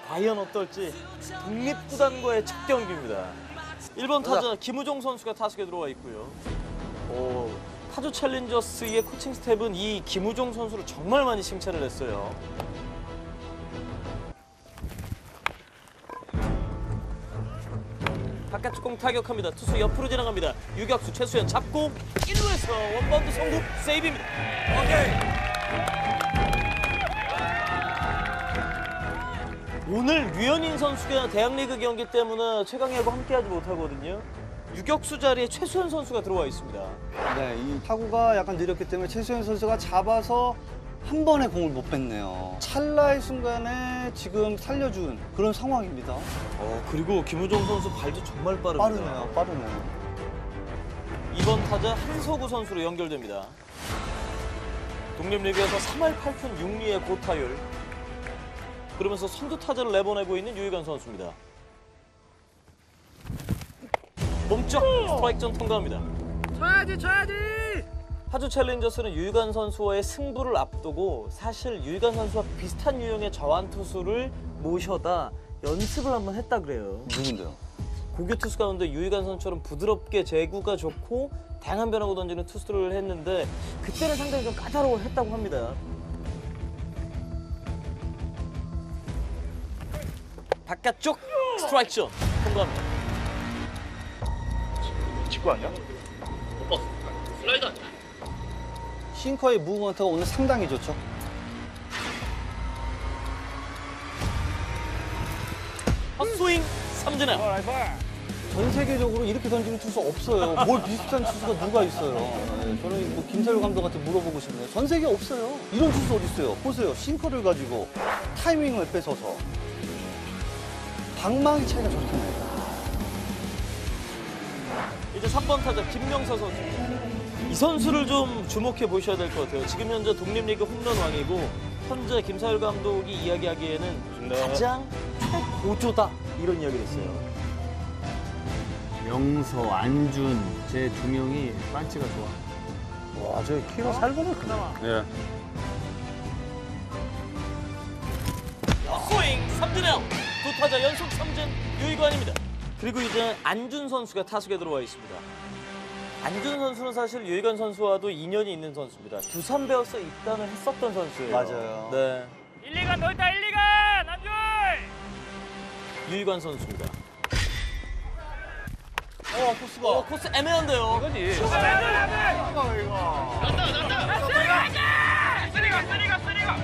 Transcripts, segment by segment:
과연 어떨지 독립구단과의 첫 경기입니다. 1번 타자 김우종 선수가 타석에 들어와 있고요. 타조 챌린저스의 코칭 스텝은 이 김우종 선수를 정말 많이 칭찬을 했어요. 바깥쪽 공 타격합니다. 투수 옆으로 지나갑니다. 유격수 최수현 잡고 1루에서 원바운드 성공 세이브입니다. 오늘 류현인 선수가 대학리그 경기 때문에 최강야구 함께하지 못하거든요. 유격수 자리에 최수현 선수가 들어와 있습니다. 네, 이 타구가 약간 느렸기 때문에 최수현 선수가 잡아서 한 번에 공을 못 뺐네요. 찰나의 순간에 지금 살려준 그런 상황입니다. 그리고 김우종 선수 발도 정말 빠릅니다. 빠르네요. 2번 타자 한서구 선수로 연결됩니다. 독립리그에서 3할 8푼 6리의 고타율. 그러면서 선두 타자를 내보내고 있는 유희관 선수입니다. 몸쪽 스트라이크 존 통과합니다. 쳐야지! 타조 챌린저스는 유희관 선수와의 승부를 앞두고 사실 유희관 선수와 비슷한 유형의 저완 투수를 모셔다 연습을 한번 했다 그래요. 누군데요? 고교 투수 가운데 유희관 선수처럼 부드럽게 제구가 좋고 다양한 변화구 던지는 투수를 했는데 그때는 상당히 좀 까다로워했다고 합니다. 바깥쪽 스트라이크 존 통과합니다. 직구 아니야? 슬라이더. 싱커의 무브먼트가 오늘 상당히 좋죠. 헛스윙 삼진아웃. 전 세계적으로 이렇게 던지는 투수 없어요. 뭘 비슷한 투수가 누가 있어요. 네, 저는 뭐 김사율 감독한테 물어보고 싶네요. 전 세계에 없어요. 이런 투수 어디 있어요? 보세요. 싱커를 가지고 타이밍을 뺏어서 방망이 차이가 저렇게 나요. 이제 3번 타자 김명사 선수입니다. 이 선수를 좀 주목해 보셔야 될 것 같아요. 지금 현재 독립리그 홈런 왕이고 현재 김사율 감독이 이야기하기에는 가장 최고조다 이런 이야기를 했어요. 명서, 안준 제 두 명이 판치가 좋아. 와, 저 키가 살벌할 크네. 예. 스윙 삼진아웃. 두 타자 연속 삼진 유희관입니다. 그리고 이제 안준 선수가 타석에 들어와 있습니다. 안준 선수는 사실 유희관 선수와도 인연이 있는 선수입니다. 두산 베어스 입단을 했었던 선수예요. 맞아요. 네. 1, 2간 너 있다 1, 2간 안줄! 유희관 선수입니다. 코스가. 코스 애매한데요. 이거지. 쓰리가!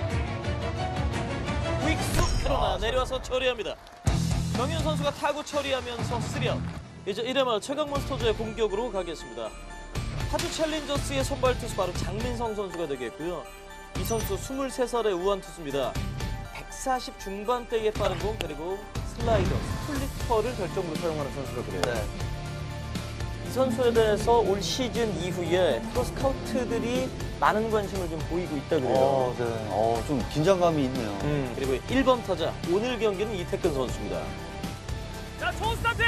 윅스 그러나 내려와서 처리합니다. 정현 선수가 타구 처리하면서 3아웃. 이제 1회 말 최강 몬스터즈의 공격으로 가겠습니다. 타조 챌린저스의 선발 투수 바로 장민성 선수가 되겠고요. 이 선수 23살의 우완 투수입니다. 140 중반대의 빠른 공 그리고 슬라이더, 스플리터를 결정으로 사용하는 선수라 그래요. 네. 이 선수에 대해서 올 시즌 이후에 프로 스카우트들이 많은 관심을 좀 보이고 있다 그래요. 네. 좀 긴장감이 있네요. 그리고 1번 타자 오늘 경기는 이태근 선수입니다. 자, 좋은 스타트!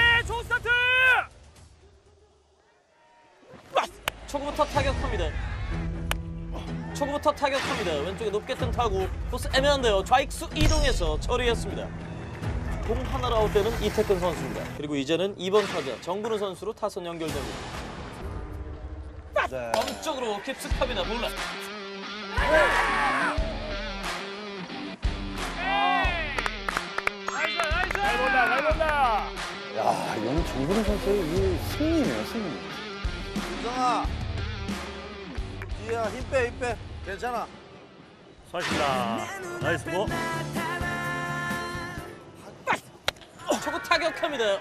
초구부터 타격합니다. 왼쪽에 높게 뜬 타구. 코스 애매한데요. 좌익수 이동해서 처리했습니다. 공 하나로 아웃되는 이태근 선수입니다. 그리고 이제는 2번 타자 정근우 선수로 타선 연결됩니다. 네. 멈쪽으로 깊숙합니다. 몰라. 잘 본다! 야, 이건 정근우 선수의 이 승리네요, 승리. 유정아, 뒤야 힘 빼. 괜찮아. 수고하셨습니다. 나이스 고. 초구 타격합니다.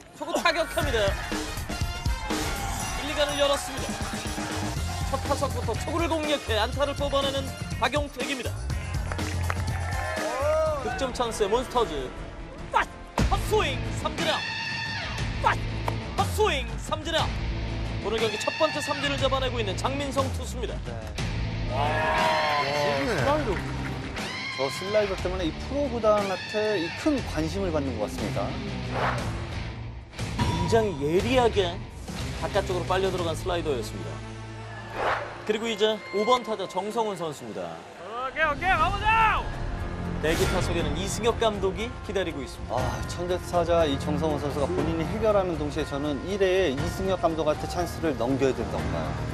1, 2간을 열었습니다. 첫 타석부터 초구를 공략해 안타를 뽑아내는 박용택입니다. 득점 찬스의 몬스터즈. 헛스윙 삼진아웃. 오늘 경기 첫 번째 삼진을 잡아내고 있는 장민성 투수입니다. 저 슬라이더 때문에 이 프로구단한테 이 큰 관심을 받는 것 같습니다. 굉장히 예리하게 바깥쪽으로 빨려 들어간 슬라이더였습니다. 그리고 이제 5번 타자 정성훈 선수입니다. 오케이, 가보자! 내기 타석에는 이승엽 감독이 기다리고 있습니다. 아, 천대타자 이 정성호 선수가 본인이 해결하는 동시에 저는 1회에 이승엽 감독한테 찬스를 넘겨야 된다고 봐요.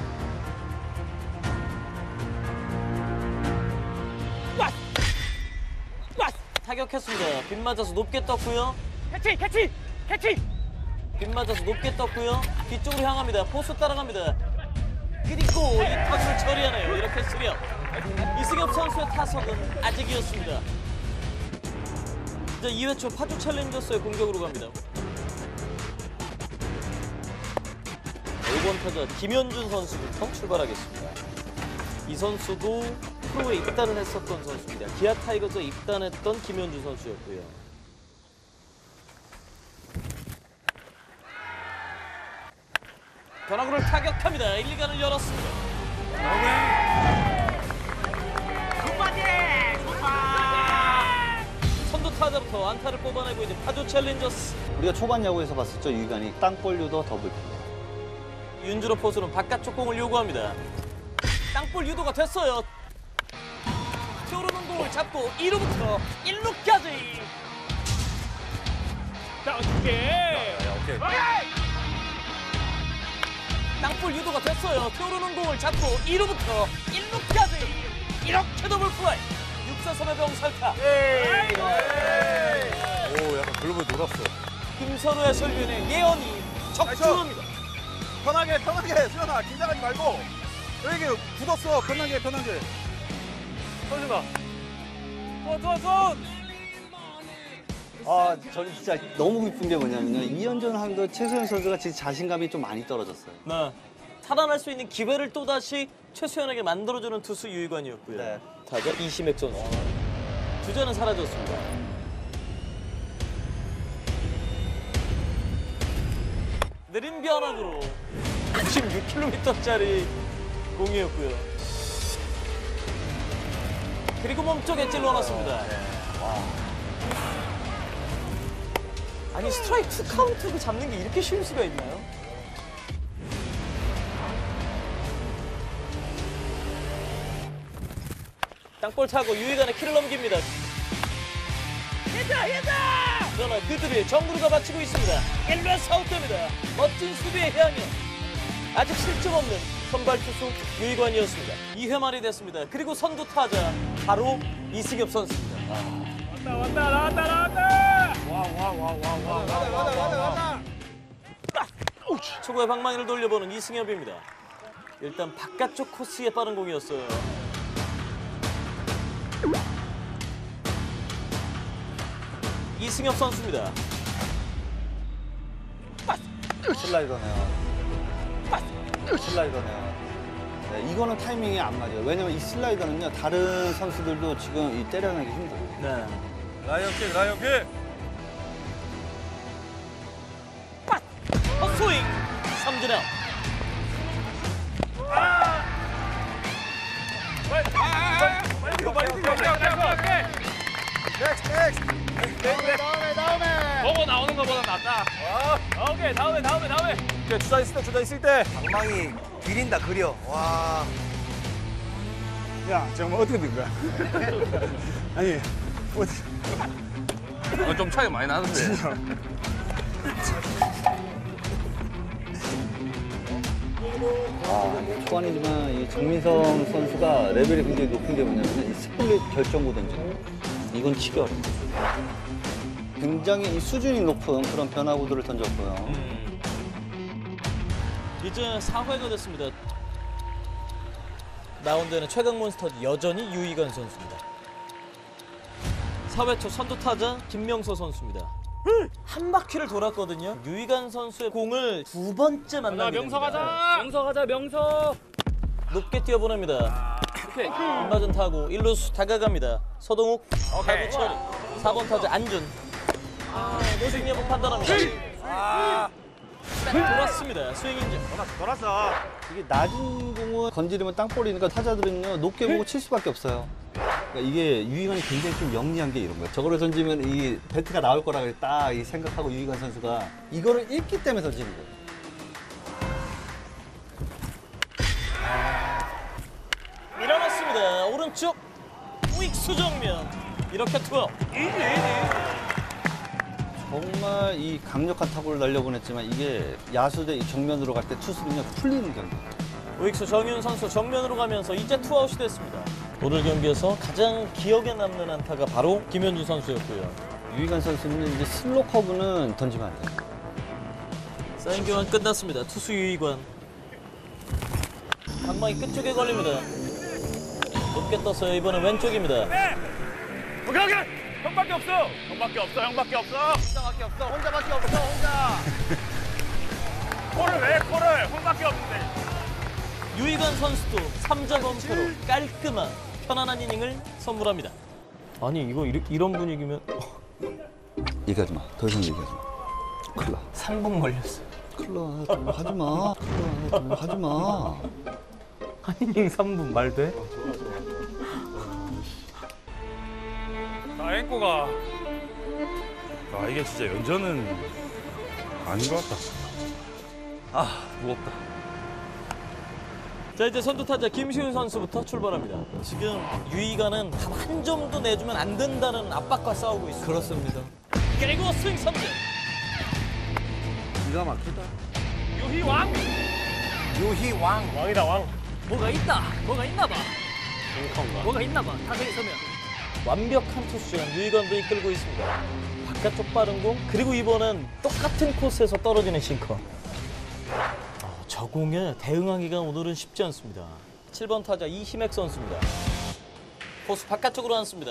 타격했습니다. 빗 맞아서 높게 떴고요. 캐치. 빗 맞아서 높게 떴고요. 뒤쪽으로 향합니다. 포수 따라갑니다. 그리고 이 타구를 처리하네요. 이렇게 쓰려. 이승엽 선수의 타석은 아직이었습니다. 이제 2회 초 파주 챌린저스의 공격으로 갑니다. 5번 타자 김현준 선수부터 출발하겠습니다. 이 선수도 프로에 입단을 했었던 선수입니다. 기아 타이거즈에 입단했던 김현준 선수였고요. 변화구를 타격합니다. 1, 2간을 열었습니다. 선두 타자부터 안타를 뽑아내고 있는 파주 챌린저스. 우리가 초반 야구에서 봤었죠. 유희관이 땅볼 유도 더블 플레이. 윤주로 포수는 바깥쪽 공을 요구합니다. 땅볼 유도가 됐어요. 튀어오르는 공을 잡고 2루부터 1루까지. 자, 오케이. 땅볼 유도가 됐어요. 튀어오르는 공을 잡고 2루부터 1루까지. 이렇게 더블 플레이. 6사3의 병살타. 오, 약간 글로벌 놀았어. 김선우의 설변에 예언이 적중합니다. 편하게, 수현아, 긴장하지 말고. 여기 굳었어, 편하게. 선수가. 손. 아, 저는 진짜 너무 기쁜 게 뭐냐면요. 이현준 하고 최소연 선수가 진짜 자신감이 좀 많이 떨어졌어요. 네. 살아날 수 있는 기회를 또다시 최수현에게 만들어주는 투수 유희관이었고요. 네. 타자 이시맥 선수. 주자는 사라졌습니다. 느린 변화구로 96km짜리 공이었고요. 그리고 몸쪽에 찔러놨습니다. 아니 스트라이크 2 카운트를 잡는 게 이렇게 쉬울 수가 있나요? 땅볼 타고 유희관의 키를 넘깁니다. 그러나 그들의 정구루가 마치고 있습니다. 1루에서 아웃됩니다. 멋진 수비의 해양이요. 아직 실점 없는 선발 투수 유희관이었습니다. 2회 말이 됐습니다. 그리고 선두 타자 바로 이승엽 선수입니다. 나왔다. 초구의 방망이를 돌려보는 이승엽입니다. 일단 바깥쪽 코스에 빠른 공이었어요. 이승엽 선수입니다. 슬라이더네요. 네, 이거는 타이밍이 안 맞아요. 왜냐면 이 슬라이더는요, 다른 선수들도 지금 이 때려내기 힘들어요. 네. 라이언킥. 헛스윙! 삼진 아웃. 보고 나오는 것보다 낫다. 오케이, 다음에. 주자 있을 때. 방망이 기린다 그려. 와. 야, 정말 어떻게 된 거야? 아니, 좀 차이 많이 나는데. 초반이지만 이 정민성 선수가 레벨이 굉장히 높은 게 뭐냐면 이 스플릿 결정구 던지는 이건 치기 어렵습니다. 굉장히 이 수준이 높은 그런 변화구들을 던졌고요. 이제 4회가 됐습니다. 마운드에는 최강 몬스터 여전히 유희관 선수입니다. 4회 초 선두 타자 김명서 선수입니다. 한 바퀴를 돌았거든요. 유희관 선수의 공을 두 번째 만나게 됩니다. 명서. 높게 뛰어보냅니다. 오케이. 맞은 타구 1루수 다가갑니다. 서동욱 타구 처리. 4번 타자 안준. 스윙 여부 판단합니다. 돌았습니다. 스윙 인증. 돌았어. 이게 낮은 공을 건드리면 땅볼이니까 타자들은요 높게 보고 칠 수밖에 없어요. 그러니까 이게 유희관이 굉장히 좀 영리한 게 이런 거예요. 저거를 던지면 이 배트가 나올 거라 딱 생각하고 유희관 선수가 이거를 읽기 때문에 던지는 거예요. 밀어넣습니다. 오른쪽 우익수 정면 이렇게 투어. 정말 이 강력한 타구를 날려보냈지만 이게 야수대 이 정면으로 갈 때 투수는요 풀리는 경기. 우익수 정윤 선수 정면으로 가면서 이제 투아웃이 됐습니다. 오늘 경기에서 가장 기억에 남는 안타가 바로 김현주 선수였고요. 유희관 선수는 이제 슬로 커브는 던지면 안 돼요. 사인 교환 끝났습니다. 투수 유희관. 방망이 끝쪽에 걸립니다. 높게 떴어요. 이번엔 왼쪽입니다. 오케이. 형밖에 없어. 형밖에 없어. 혼자밖에 없어, 혼자. 코를 왜 코를? 형밖에 없는데. 유희관 선수도 3자 범퇴로 깔끔한 편안한 이닝을 선물합니다. 아니 이거 이런 분위기면 얘기하지 마. 더 이상 얘기하지 마. 큰일 나. 3분 걸렸어요. 큰일 나. 하지 마. 큰일 나. 하지 마. 한 이닝 3분 말 돼? 나 앵꼬가. 아, 이게 진짜 연전은 아닌 것 같다. 아, 무겁다. 자 이제 선두 타자 김시훈 선수부터 출발합니다. 지금 유희관은 단 한 점도 내주면 안 된다는 압박과 싸우고 있습니다. 그렇습니다. 그리고 스윙 삼진. 기가 막히다. 유희왕. 유희왕. 왕이다 왕. 뭐가 있다. 뭐가 있나 봐. 뭐가 있나 봐. 타석에 서면. 완벽한 투수전 유희관도 이끌고 있습니다. 바깥쪽 빠른 공 그리고 이번엔 똑같은 코스에서 떨어지는 싱커. 저 공에 대응하기가 오늘은 쉽지 않습니다. 7번 타자 이희맥 선수입니다. 코스 바깥쪽으로 앉습니다.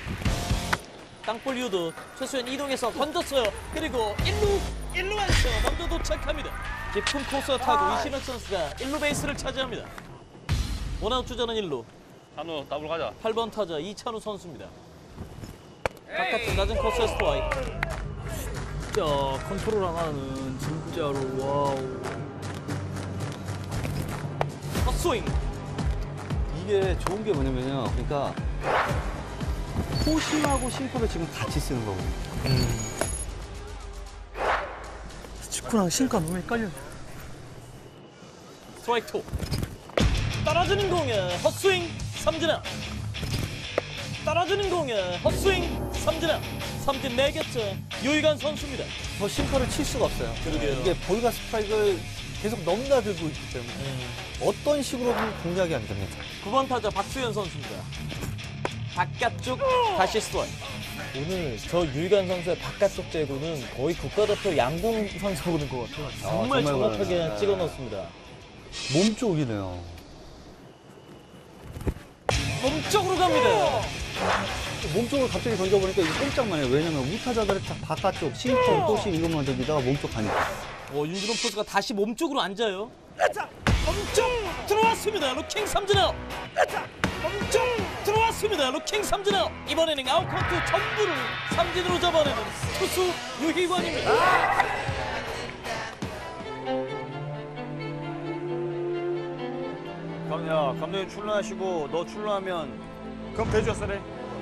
땅볼 유도 최수현 이동해서 던졌어요. 그리고 1루 안쳐 먼저 도착합니다. 깊은 코스 타고 이희맥 선수가 1루 베이스를 차지합니다. 원아웃 주자는 1루. 한우 더블 가자. 8번 타자 이찬우 선수입니다. 바깥쪽 낮은 코스의 스트라이크. 진짜 컨트롤 하나는 진짜로 와우. 헛스윙. 이게 좋은 게 뭐냐면요. 그러니까 포심하고 싱커를 지금 같이 쓰는 거거든요. 축구랑 싱크가 너무 헷갈려. 스트라이크 2. 떨어지는 공에 헛스윙 삼진아. 떨어지는 공에 헛스윙 삼진아. 삼진 4개째 유희관 선수입니다. 더 싱커를 칠 수가 없어요. 그러게요. 이게 볼과 스트라이크를 계속 넘나들고 있기 때문에 어떤 식으로든 공략이 안 됩니다. 9번 타자 박수현 선수입니다. 바깥쪽 다시 스트라이크. 오늘 저 유희관 선수의 바깥쪽 제구는 거의 국가대표 양궁 선수 보는 것 같아요. 정말 정말 정확하게 그러네. 찍어 넣습니다. 몸 쪽이네요. 몸쪽으로 갑니다. 몸 쪽을 갑자기 던져보니까 이게 꼼짝만 해요. 왜냐면 우타자들은 다 바깥쪽, 싱커, 포심 이것만 던지다가 몸쪽 가니까. 윤준호 포수가 다시 몸쪽으로 앉아요. 몸쪽 들어왔습니다. 루킹 삼진아웃. 몸쪽 들어왔습니다. 루킹 삼진아웃. 이번 이닝 아웃 카운트 전부를 삼진으로 잡아내는 투수 유희관입니다. 감독님 출루하시고 너 출루하면 그럼 대주였어래.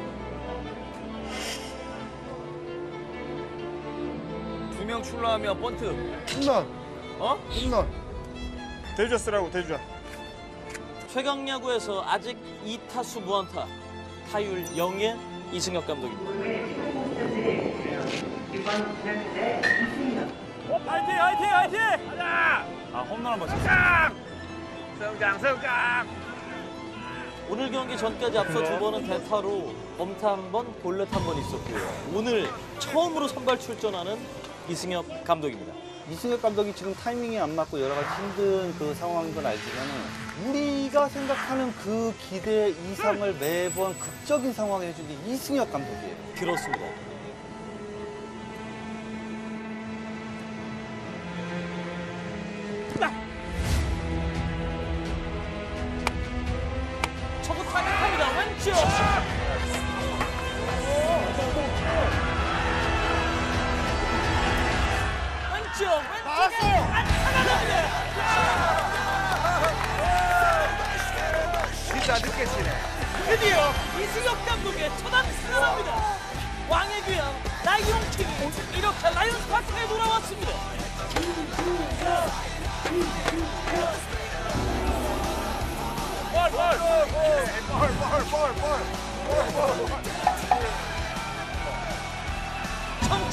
두 명 출루하면 번트. 홈런. 어? 홈런. 대주야 쓰라고 대주야. 최강 야구에서 아직 2타수 무안타, 타율 0의 이승엽 감독입니다. 화이팅! 가자! 아 홈런 한번 쳤어. 승강! 오늘 경기 전까지 앞서 2번은 대타로 범타 1번, 볼넷 1번 있었고요. 오늘 처음으로 선발 출전하는 이승엽 감독입니다. 이승엽 감독이 지금 타이밍이 안 맞고 여러 가지 힘든 그 상황인 건 알지만은 우리가 생각하는 그 기대 이상을 매번 극적인 상황에 해준 게 이승엽 감독이에요. 그렇습니다. 초구 타격합니다. 왼쪽. 왼쪽에 안타가 납니다. 진짜 늦게 치네. 드디어 이승엽 감독의 첫 안타가 납니다. 왕의 귀한 라이온킹이 이렇게 라이온스 파크에 돌아왔습니다. 볼.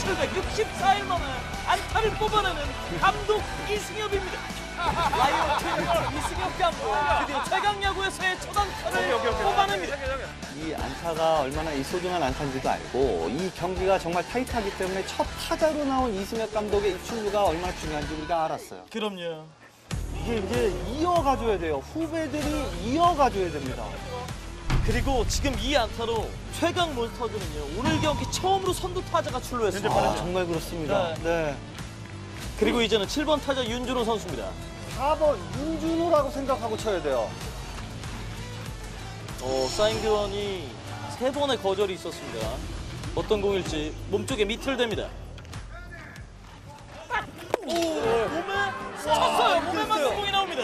1764일 만에 안타를 뽑아내는 감독 이승엽입니다. 라이온 팀 이승엽 감독 드디어 최강야구에서의 첫 안타를 뽑아냅니다. 이 안타가 얼마나 이 소중한 안타인지도 알고 이 경기가 정말 타이트하기 때문에 첫 타자로 나온 이승엽 감독의 이 출루가 얼마나 중요한지 우리가 알았어요. 그럼요. 이게 이제 이어가줘야 돼요. 후배들이 이어가줘야 됩니다. 그리고 지금 이 안타로 최강 몬스터즈는요 오늘 경기 처음으로 선두 타자가 출루했습니다. 아, 정말 그렇습니다. 네. 그리고 이제는 7번 타자 윤준호 선수입니다. 4번 윤준호라고 생각하고 쳐야 돼요. 사인 교환이 3번의 거절이 있었습니다. 어떤 공일지 몸쪽에 밑을 댑니다. 오, 몸에 쳤어요. 몸에 맞는 공이 나옵니다.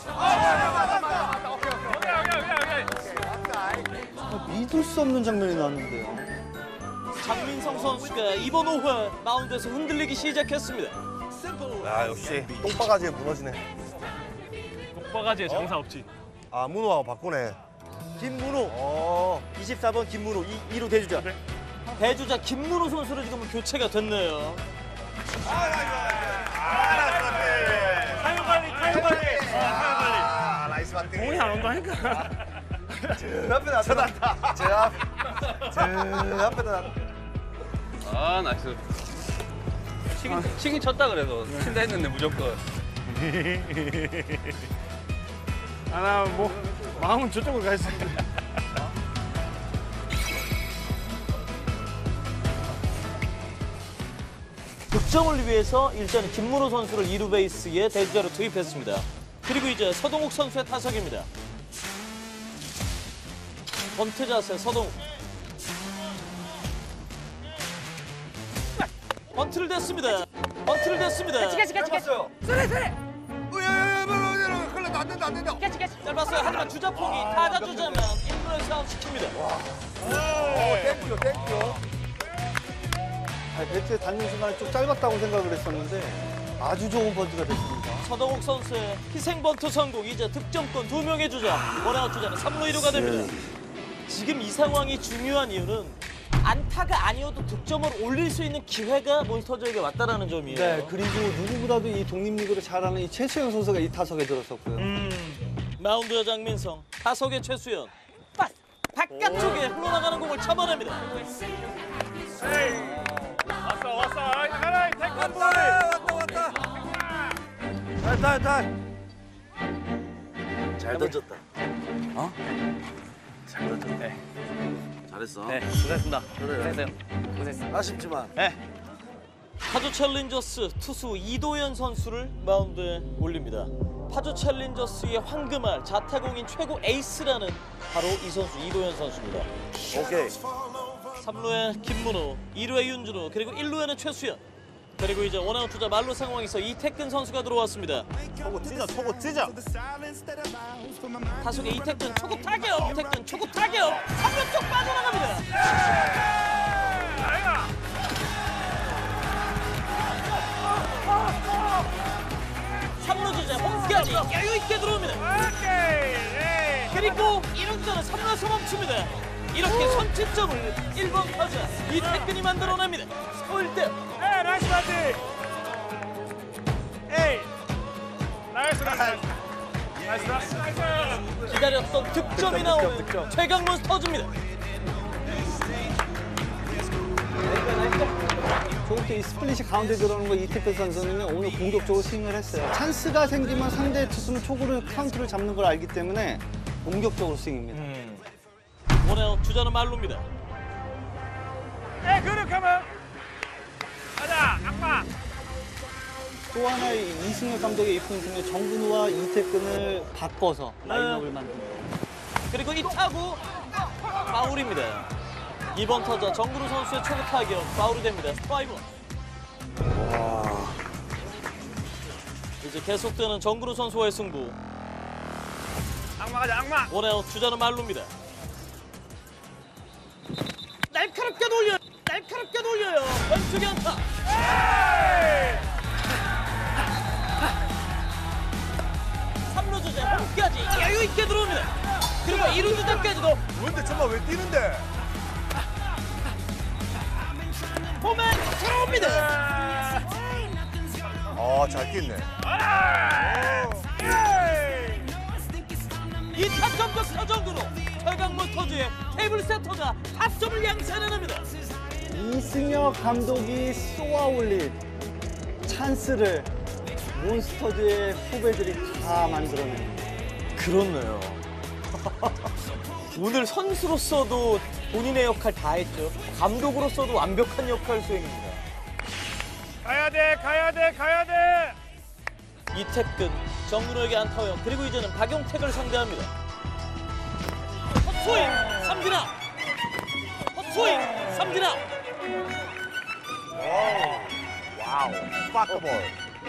믿을 수 없는 장면이 나왔는데요. 장민성 선수가 이번 5회 마운드에서 흔들리기 시작했습니다. 야, 역시 똥바가지에 무너지네. 똥바가지에 장사 없지. 아, 문호하고 바꾸네. 김문호. 24번 김문호 2루 대주자. 대주자 김문호 선수로 지금 교체가 됐네요. 타이어 관리. 아, 나이스 바팅. 공이 안 온다니까. 저 앞에 나타났다. 저 앞에 나타났다. 아 나이스. 치긴 쳤다 그래서 친다 했는데 무조건. 나 뭐 마음은 저쪽으로 가 있어. 득점을 위해서 일단 김문호 선수를 2루 베이스에 대주자로 투입했습니다. 그리고 이제 서동욱 선수의 타석입니다. 번트 자세 서동욱. 번트를 댔습니다. 번트를 댔습니다. 안 된다, 안 된다. 짧았어요. 하지만 주자폭이 타자 주자면 1루에서 아웃시킵니다. 땡큐, 땡큐. 배트에 닿는 순간에 좀 짧았다고 생각을 했었는데 아주 좋은 번트가 됐습니다. 서동욱 선수의 희생 번트 성공. 이제 득점권 2명의 주자. 원아웃 주자는 3루 2루가 됩니다. 지금 이 상황이 중요한 이유는 안타가 아니어도 득점을 올릴 수 있는 기회가 몬스터즈에게 왔다라는 점이에요. 네, 그리고 누구보다도 이 독립리그를 잘하는 이 최수영 선수가 이 타석에 들어섰고요. 마운드의 장민성, 타석의 최수연. 바깥쪽에 흘러나가는 공을 잡아냅니다. 왔어. 가라 태권도. 왔다. 잘 던졌다. 잘 던졌네. 잘했어. 네, 고생했습니다. 그래. 고생했어요. 아쉽지만. 파주 챌린저스 투수 이도현 선수를 마운드에 올립니다. 파주 챌린저스의 황금알 자타공인 최고 에이스라는 바로 이 선수 이도현 선수입니다. 오케이. 3루에 김문호, 2루에 윤준호, 그리고 1루에는 최수연. 그리고 이제 원아웃 주자 말로 상황에서 이태근 선수가 들어왔습니다. 초고 찢어. 타석에 이태근 초구 타격, 이태근 초구 타격, 3루 쪽 빠져나갑니다. 3루 주자 홈까지 여유 있게 들어옵니다. 그리고 1루자는 3루에서 멈춥니다. 이렇게 선취점을 1번 타자 이태근이 만들어냅니다. 스코어일대. 나이스 바디. 나이스. 기다렸던 득점이 나오는 최강 몬스터즈입니다. 저렇게 이 스플릿이 가운데 들어오는 거 이태근 선수는 오늘 공격적으로 스윙을 했어요. 찬스가 생기면 상대 투수는 초구를 카운트를 잡는 걸 알기 때문에 공격적으로 스윙입니다. 원아웃 주자는 말로입니다. 그렇게하면 가자 악마. 또 하나의 이승엽 감독의 이쁜 중에 정근우와 이태근을 바꿔서 라인업을 만듭니다. 그리고 이 타구 파울입니다. 2번 타자 정근우 선수의 초구 타격 파울이 됩니다. 스트라이크. 이제 계속되는 정근우 선수와의 승부. 악마 가자 악마. 원아웃 주자는 말로입니다. 날카롭게 돌려요. 왼쪽에 안타. 3루 주자 홈까지 여유 있게 들어옵니다. 그리고 2루 주자까지도 근데 정말 왜 뛰는데? 홈에 들어옵니다. 나옵니다. 잘 뛰네. 이 타점도 서정구로 최강몬스터즈의 테이블 세터가 타점을 양산해냅니다. 이승엽 감독이 쏘아 올린 찬스를 몬스터즈의 후배들이 다 만들어낸. 그렇네요. 오늘 선수로서도 본인의 역할 다 했죠. 감독으로서도 완벽한 역할 수행입니다. 가야 돼, 가야 돼, 가야 돼. 이태근, 정근호에게 안타원, 그리고 이제는 박용택을 상대합니다. 헛스윙, 삼진아. 헛스윙, 삼진아. 파크볼.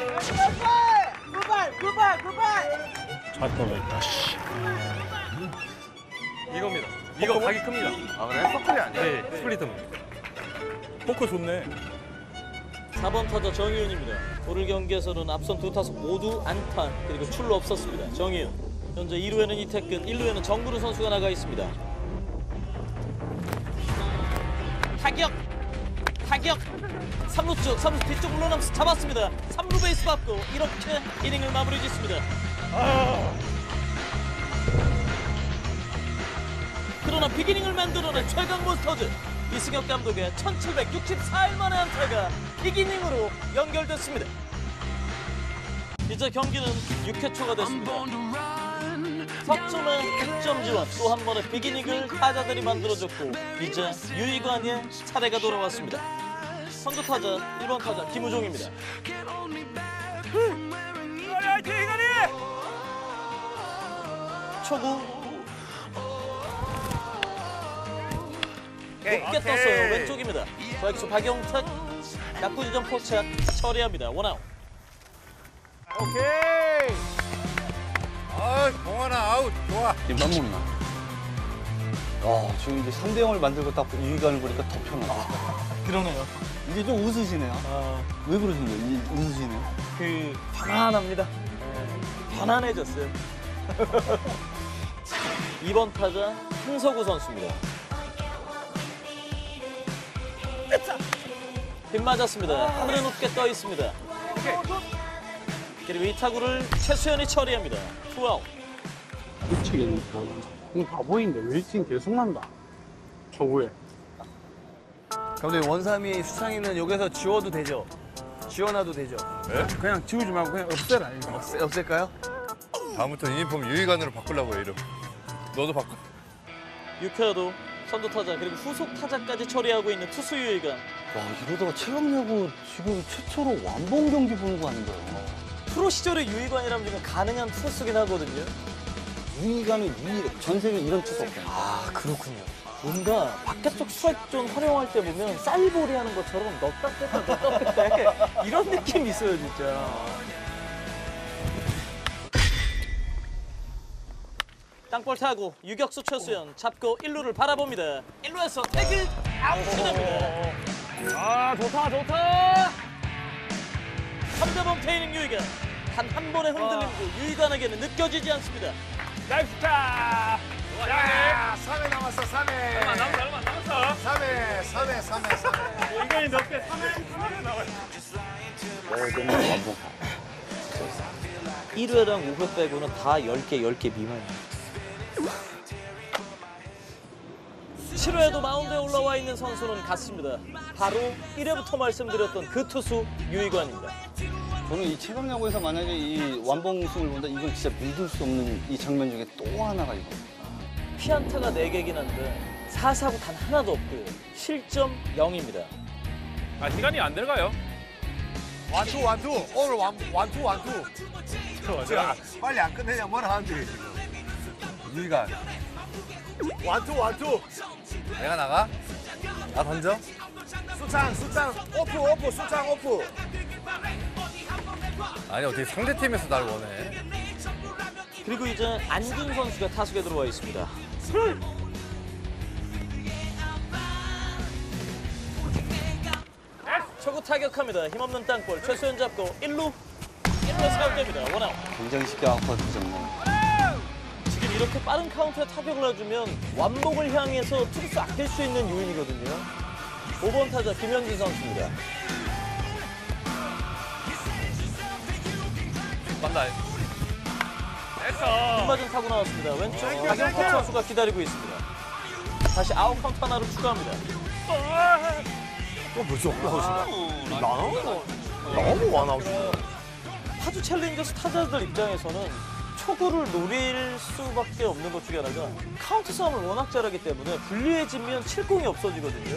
이겁니다. 이거 각이 큽니다. 아 그래? 서클이 아니야? 네, 스플리트입니다. 포크 좋네. 4번 타자 정희윤입니다. 오늘 경기에서는 앞선 두 타석 모두 안타, 그리고 출루 없었습니다. 정희윤. 현재 2루에는 이태근, 1루에는 정근우 선수가 나가 있습니다. 타격! 타격! 3루 쪽, 3루 뒤쪽 물러나면서 잡았습니다. 3루 베이스 밟고 이렇게 이닝을 마무리 짓습니다. 그러나 비기닝을 만들어낸 최강 몬스터즈. 이승엽 감독의 1764일 만의 안타가 비기닝으로 연결됐습니다. 이제 경기는 6회 초가 됐습니다. 석점의 득점 지원, 또 한 번의 비기닝을 타자들이 만들어줬고 이제 유희관의 차례가 돌아왔습니다. 선두 타자 1번 타자 김우종입니다. 초구 높게 떴어요. 왼쪽입니다. 좌익수 박용택 낙구지점 포착 처리합니다. 원아웃. 오케이. 봉환아 아웃. 좋아. 김밥 먹나? 지금 이제 3대 0을 만들고 딱 유희관을 보니까 더 편하다. 그러네요. 이제 좀 웃으시네요. 왜 그러신 거예요? 이제 웃으시네요. 그 편안합니다. 편안해졌어요. 2번 타자 한서구 선수입니다. 빗 맞았습니다. 하늘에 높게 떠 있습니다. 그리고 이 타구를 최수현이 처리합니다. 투아웃. 미치겠다. 이거 바보인데 웨이팅 계속 난다. 저구에. 감독님 원삼이 수창이는 여기서 지워도 되죠? 지워놔도 되죠? 그냥 지우지 말고 그냥 없애라. 이거. 없앨까요? 다음부터 유니폼 유희관으로 바꾸려고 해 이름. 너도 바꿔. 6회에도 선두 타자 그리고 후속 타자까지 처리하고 있는 투수 유희관. 와, 이러다가 최강야구 지금 최초로 완봉 경기 보는 거 아닌가요? 프로 시절의 유희관이라면 지금 가능한 투수긴 하거든요. 유희관은 전 세계 이런 투수 없잖아요. 아, 그렇군요. 뭔가 바깥쪽 스트라이크존 활용할 때 보면 쌀볼이 하는 것처럼 넣다 뺐다 이런 느낌이 있어요, 진짜. 땅볼 타고 유격수 최수연 잡고 1루를 바라봅니다. 1루에서 태그 아웃이 됩니다. 아, 좋다, 좋다. 3대범 테이닝 유희관. 단 한 번의 흔들림도 유희관에게는 느껴지지 않습니다. 나이스 차. 야, 3회 남았어 3회. 얼마 남았어? 3회. 이건이 몇 개? 3회 남았어. 너무 완봉. 1회랑 5회 빼고는 다 10개 미만입니다. 7회에도 마운드에 올라와 있는 선수는 같습니다. 바로 1회부터 말씀드렸던 그 투수 유희관입니다. 저는 이 최강야구에서 만약에 이 완봉승을 본다, 이건 진짜 믿을 수 없는 이 장면 중에 또 하나가 있거든요. 피안타가 4개긴 한데 4사구 단 하나도 없고요. 실점 0입니다. 아, 시간이 안 들어가요. 완투 오늘 완투. 자, 빨리 안 끝내냐 뭐라 하는데 지금. 유희관. 완투. 내가 나가? 나 던져? 수창 오프 수창 오프. 아니 어떻게 상대팀에서 날 원해? 그리고 이제 안준 선수가 타석에 들어와 있습니다. 초구 타격합니다. 힘없는 땅볼 최수현 잡고 1루에 사용됩니다. 원아웃. 굉장히 쉽게 아파트잖아요. 지금 이렇게 빠른 카운트에 타격을 해주면 완봉을 향해서 투수 아낄 수 있는 요인이거든요. 5번 타자 김현진 선수입니다. 간다. 됐어. 빗맞은 타고 나왔습니다. 왼쪽 박영석 선수가 기다리고 있습니다. 다시 아웃 카운트 하나를 추가합니다. 벌써 너무 완아웃이네. 파주 챌린저스 타자들 입장에서는 초구를 노릴 수밖에 없는 것 중에 하나가 카운트 싸움을 워낙 잘하기 때문에 불리해지면 칠공이 없어지거든요.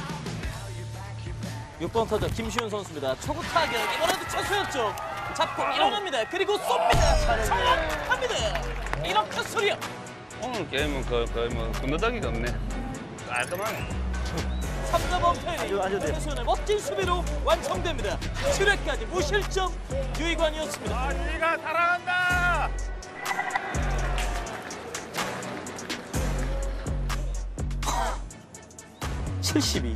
6번 타자 김시훈 선수입니다. 초구 타격 이번에도 최수현 잡고 일어납니다. 그리고 쏩니다. 정확합니다. 이렇게 수리요. 오늘 게임은 거의 뭐 군더더기가 없네. 깔끔하네. 3점 범퇴이 최수현의 멋진 수비로 완성됩니다. 7회까지 무실점 유희관이었습니다. 유희가 사랑한다. 72.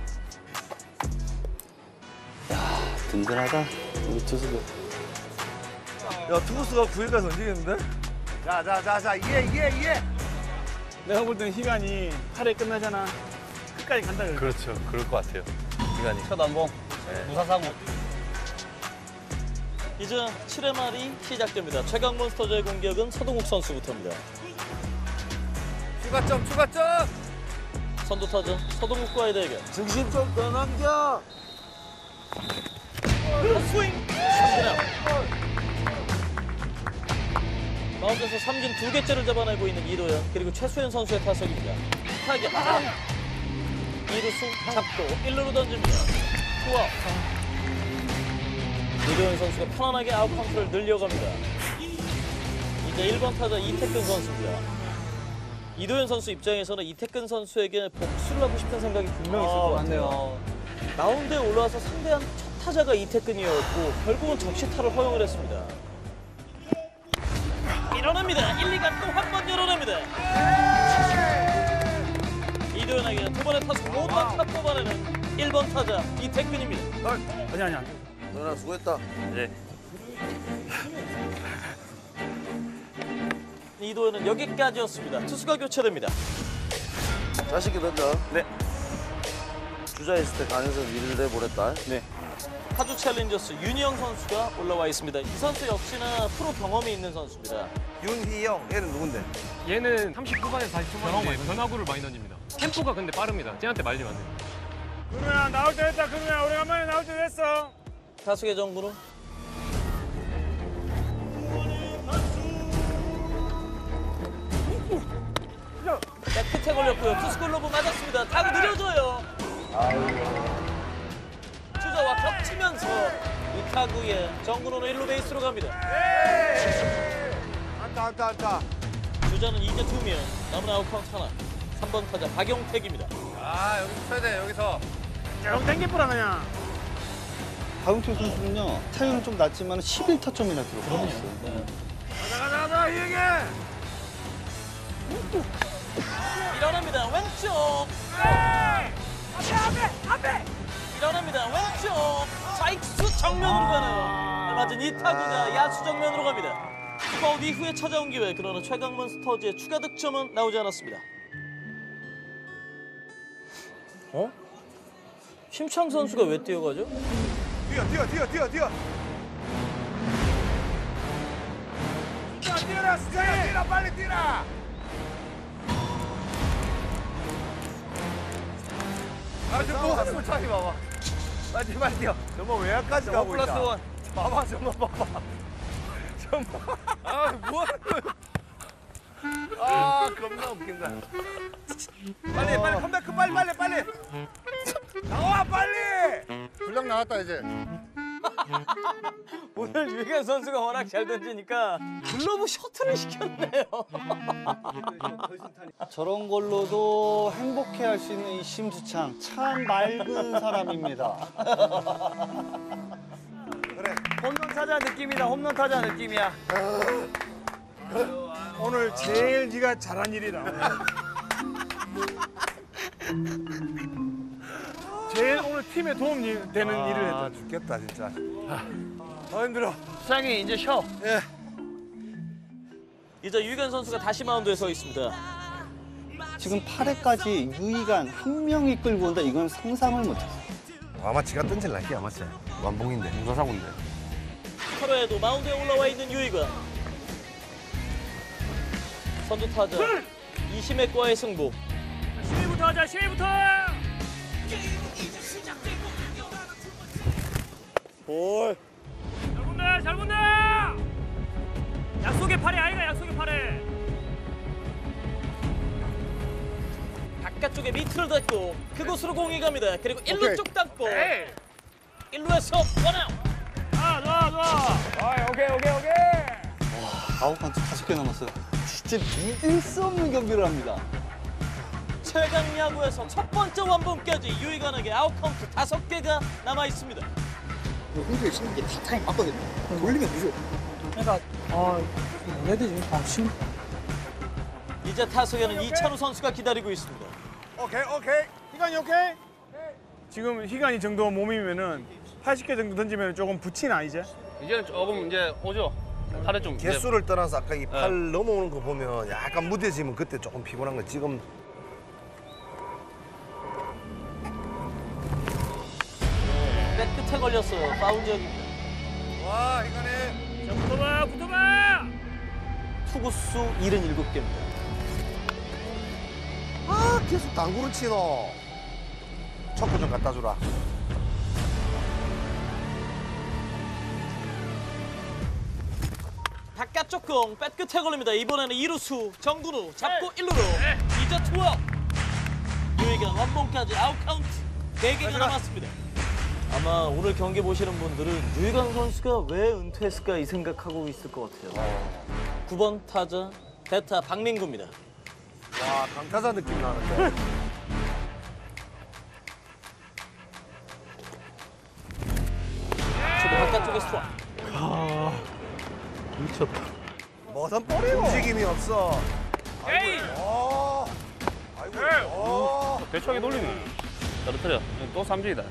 든든하다 우리 투수들. 야, 투구수가 9회까지 던지겠는데? 자자자자 이해. 내가 볼 때는 희간이 8회 끝나잖아. 끝까지 간다 그래. 그렇죠. 그럴 것 같아요. 기간이. 첫 안봉 무사사고. 이제 7회 말이 시작됩니다. 최강 몬스터즈의 공격은 서동욱 선수부터입니다. 추가점. 선두 타자 서동욱과의 대결. 중심 좀 더 남겨. 스윙! 3진 마운드에서 삼진 2개째를 잡아내고 있는 이도현 그리고 최수현 선수의 타석입니다. 타격 2루수 잡고 1루로 던집니다. 투아웃. 이도현 선수가 편안하게 아웃 카운트를 늘려갑니다. 이제 1번 타자 이태근 선수입니다. 이도현 선수 입장에서는 이태근 선수에게 복수를 하고 싶은 생각이 분명히 있을 것 같아요. 맞네요. 마운드에 올라와서 상대한 첫 타자가 이태근이었고 결국은 적시타를 허용을 했습니다. 밀어냅니다. 1, 2가 또 한 번 열어냅니다. 이도현에게 두 번의 타석 모두 다 뽑아내는 1번 타자 이태근입니다. 아니야. 너나 수고했다. 이도현은 여기까지였습니다. 투수가 교체됩니다. 자식이 던져. 네. 주자 있을 때 강에서 일을 해보랬다. 네. 파주 챌린저스 윤희영 선수가 올라와 있습니다. 이 선수 역시나 프로 경험이 있는 선수입니다. 윤희영. 얘는 누군데? 얘는 30후반에서 다시 초반인데 변화구를 많이 던집니다. 템포가 근데 빠릅니다. 쟤한테 말리면 안 돼요. 그러면 나올 때 됐다. 그러면 오래간만에 나올 때 됐어. 타석의 정구는 끝에 걸렸고요. 투수 글러브 맞았습니다. 타구 느려져요. 주자와 겹치면서 이 타구에 정근호는 1루 베이스로 갑니다. 안타. 주자는 이제 2명, 남은 아웃 카운트 하나. 3번 타자 박용택입니다. 아, 여기서 쳐야 돼, 여기서. 좀 땡겨보라 그냥. 박용택 선수는요 타율은 좀 낮지만 11타점이나 기록하고 있어요. 가자 이행해. 일어납니다. 왼쪽. 앞에. 일어납니다. 왼쪽. 좌익수 정면으로 가네요. 맞은 이 타구가 야수 정면으로 갑니다. 투아웃 이후에 찾아온 기회. 그러나 최강 몬스터즈의 추가 득점은 나오지 않았습니다. 심창 선수가 왜 뛰어가죠? 뛰어. 뛰어라 수장이. 뛰라 빨리 뛰라. 한번 차기 봐봐. 빨리 뛰어. 저거 외야까지 가고 있다. 플러스 원. 봐봐, 저거 봐봐. 아, 뭐하는 거야? 아, 겁나 웃긴다. 빨리 컴백크 빨리. 나와 빨리. 분량 나왔다, 이제. 오늘 유희관 선수가 워낙 잘 던지니까 글러브 셔틀을 시켰네요. 저런 걸로도 행복해할 수 있는 이 심수창 참 맑은 사람입니다. 홈런 타자 느낌이다. 홈런 타자 느낌이야. 오늘 제일 네가 잘한 일이다. 제일 오늘 팀에 도움 되는 일을 했다. 아, 죽겠다, 진짜. 힘들어. 수장이 이제 쉬어. 이제 유희관 선수가 다시 마운드에 서 있습니다. 지금 8회까지 유희관 한 명이 끌고 온다 이건 상상을 못했어요. 아마 지가 던질라, 이게 아마 완봉인데. 무사사고인데. 8회에도 마운드에 올라와 있는 유희관. 선두 타자 이심액과의 승부. 10위부터 하자, 10위부터! 볼. 잘 본다, 잘 본다! 약속의 8회 아이가 약속의 8회. 바깥쪽에 미트를 댔고 그곳으로 공이 갑니다. 그리고 1루 쪽 땅볼. 에이! 1루에서 원아웃. 좋아. 오케이. 아홉 칸 5개 남았어요. 진짜 믿을 수 없는 경기를 합니다. 최강 야구에서 첫 번째 원본까지 유희관에게 아웃 카운트 5개가 남아 있습니다. 홍수에 치는 게 다 타임 맞거든요. 돌리면 무서워. 그러니까 뭐 해야 되지? 이제 타석에는 이찬우 선수가 기다리고 있습니다. 오케이. 희관이 오케이? 지금 희관이 정도 몸이면은 80개 정도 던지면 조금 붙이나 이제? 이제는 조금 이제 오죠. 팔에 좀 이제 개수를 떠나서 아까 이 팔 넘어오는 거 보면 약간 무뎌지면 그때 조금 피곤한 거 지금 끝에 걸렸어요. 파울 지역입니다. 와 이거네. 자, 붙어봐! 투구수 77개입니다. 아 계속 당구를 치노. 초코 좀 갖다 주라. 바깥쪽 공 뺏끝에 걸립니다. 이번에는 2루수 정근우 잡고 1루로 이제 투아웃. 유희관 원본까지 아웃 카운트 4개가 남았습니다. 아마 오늘 경기 보시는 분들은 유희관 선수가 왜 은퇴했을까 이 생각하고 있을 것 같아요. 9번 타자 대타 박민구입니다. 와 강타자 느낌 나는데. 지금 바깥쪽에 스트라이크. 미쳤다. 뭐든 볼이 움직임이 없어. 에이! 아이고. 대충하게 돌리네. 떨어뜨려. 또 삼진이다.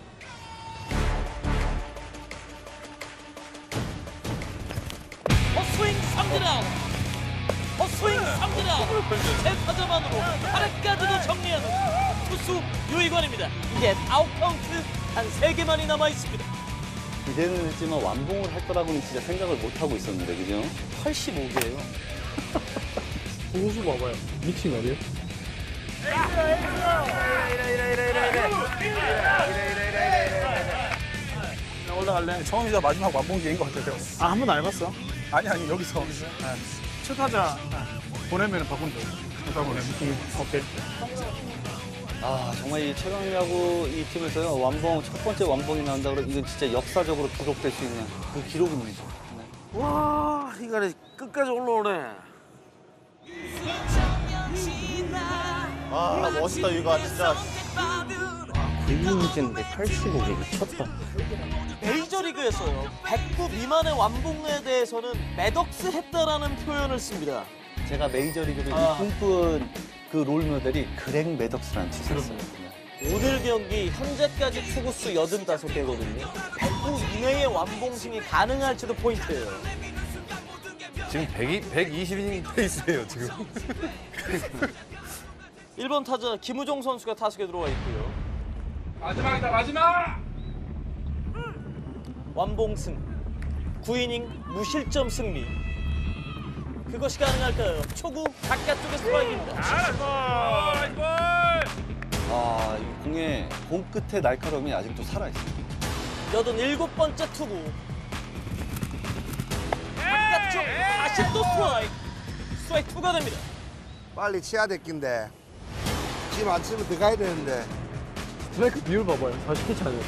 헛스윙 삼진 아웃. 헛스윙 삼진 아웃. 세 타자만으로 8회까지도 정리하는 투수 유희관입니다. 이제 아웃 카운트 한 3개만이 남아 있습니다. 기대는 했지만 완봉을 할 거라고는 진짜 생각을 못 하고 있었는데, 그죠? 85개예요. 호수 봐봐요. 미친 어디요? 올라갈래? 처음이자 마지막 완봉기인 것 같아요. 아, 한 번도 안 해봤어? 아니, 여기서. 첫 타자 보내면 바꾼다. 누가 보내면. 오케이. 아, 정말 이 최강야구 이 팀에서요, 완봉, 첫 번째 완봉이 나온다 그러면 이건 진짜 역사적으로 기록될 수 있는 그 기록입니다. 네. 와 이거는 끝까지 올라오네. 아 멋있다 이거 진짜. 굴림진데 85개 미쳤다. 메이저리그에서요. 109 미만의 완봉에 대해서는 매덕스 했다라는 표현을 씁니다. 제가 메이저리그를 꿈꾼 그 롤모델이 그렉 매덕스라는 투수였어요. 오늘 경기 현재까지 투구수 85개거든요. 109 이내의 완봉승이 가능할지도 포인트예요. 지금 120인 페이스예요 지금. 1번 타자 김우종 선수가 타석에 들어와 있고요. 마지막이다, 마지막! 완봉승, 9이닝 무실점 승리. 그것이 가능할까요? 초구 바깥쪽의 스트라이크입니다. 나이스 볼! 아, 이 공의 공 끝에 날카로움이 아직도 살아있어요. 87번째 투구. 바깥쪽 다시 또 스트라이크. 스트라이크 2가 됩니다. 빨리 치야 될 낀데. 지금 안 치면 들어가야 되는데. 스트라이크 비율 봐봐요. 40개 차네요.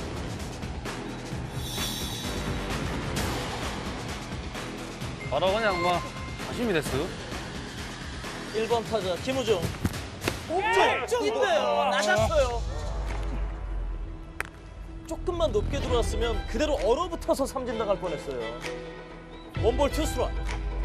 바로 그냥 뭐 자신이 됐어. 1번 타자 김우종. 옥쪽인데요. 나갔어요. 조금만 높게 들어왔으면 그대로 얼어붙어서 삼진 나갈 뻔했어요. 원볼 투 스트라이크.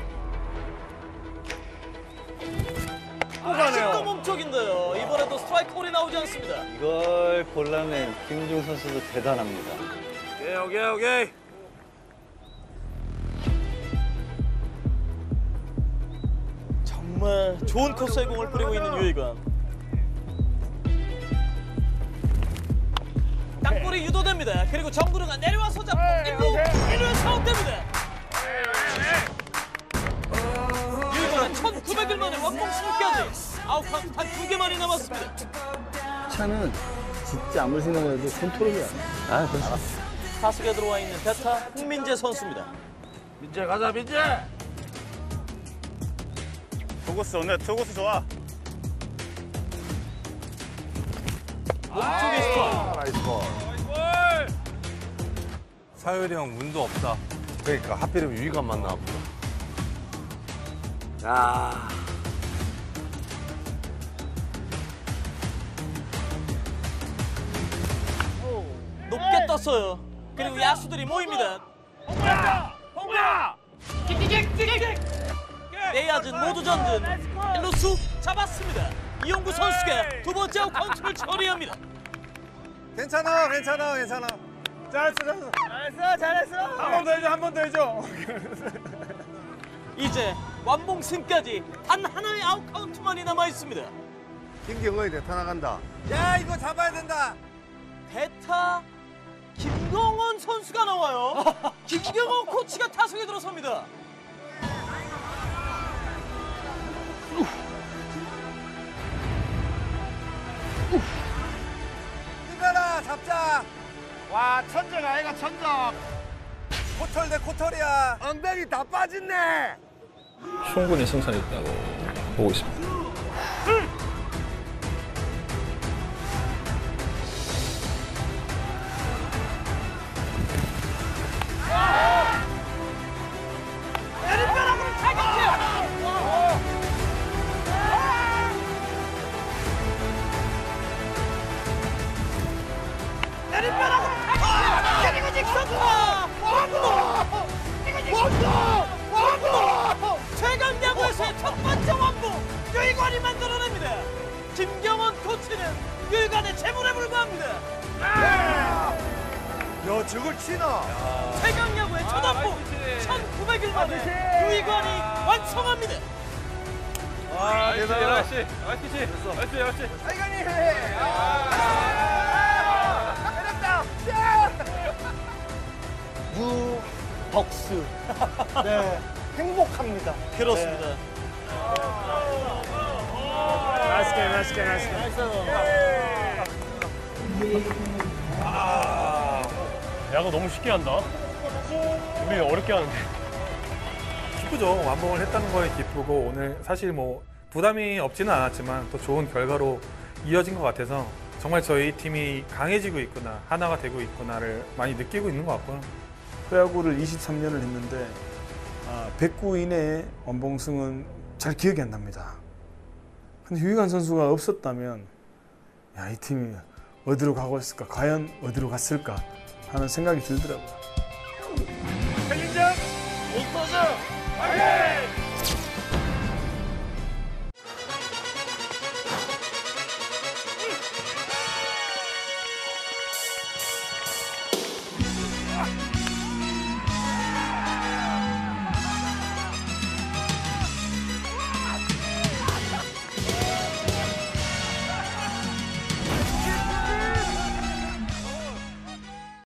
아직도 몸쪽인데요. 이번에도 스트라이크 콜이 나오지 않습니다. 이걸 골라낸 김우중 선수도 대단합니다. 오케이. 정말 좋은 코스의 공을 뿌리고 있는 유희관. 땅볼이 유도됩니다. 그리고 정근우가 내려와서 잡고 1루에서 아웃됩니다. 만에 완봉승까지 아웃카운트 단 2개만이 남았습니다. 차는 진짜 아무리 생각해도 컨트롤이 안 돼. 아, 그렇죠. 타석에 들어와 있는 베타 홍민재 선수입니다. 민재 가자 민재. 투구스 오늘 투구스 좋아. 몸쪽에 스트라이크. 나이스 볼. 사율이 형 운도 없다. 그러니까 하필이면 유희관만 나왔구나. 야. 높게 떴어요. 그리고 야수들이 모입니다. 내야진 모두 전진. 1루수 잡았습니다. 이용구 선수가 두 번째 아웃 카운트를 처리합니다. 괜찮아, 괜찮아, 괜찮아. 잘했어. 한 번 더 해줘, 한 번 더 해줘. 이제 완봉승까지 단 하나의 아웃 카운트만이 남아 있습니다. 김경호의 대타 나간다. 야, 이거 잡아야 된다. 베타 김경원 선수가 나와요. 김경원 코치가 타석에 들어섭니다. 이거라, 잡자. 와 천재가 아이가 천적. 코털 대 코털이야. 엉덩이 다 빠졌네. 충분히 승산있다고 보고 있습니다. 내리벼락으로 타격해요. 내리벼락으로 타격해요. 그리고 직선타. 완봉! 최강 야구에서의 첫 번째 완봉. 유희관이 만들어냅니다. 김경원 코치는 유희관의 재물에 불과합니다. 야 저걸 치나. 최강 야구의 첫 완봉. 1900일 만에 유희관이 완성합니다. 아 대단하다. 나이스. 아이가니. 유덕수. 네, 행복합니다. 그렇습니다. 야구 너무 쉽게 한다. 우리 어렵게 하는데. 기쁘죠. 완봉을 했다는 거에 기쁘고 오늘 사실 뭐 부담이 없지는 않았지만 또 좋은 결과로 이어진 것 같아서 정말 저희 팀이 강해지고 있구나, 하나가 되고 있구나를 많이 느끼고 있는 것 같고요. 프로야구를 23년을 했는데 109 이내의 완봉승은 잘 기억이 안 납니다. 근데 유희관 선수가 없었다면 야, 이 팀이 어디로 가고 있을까? 과연 어디로 갔을까? 하는 생각이 들더라고요.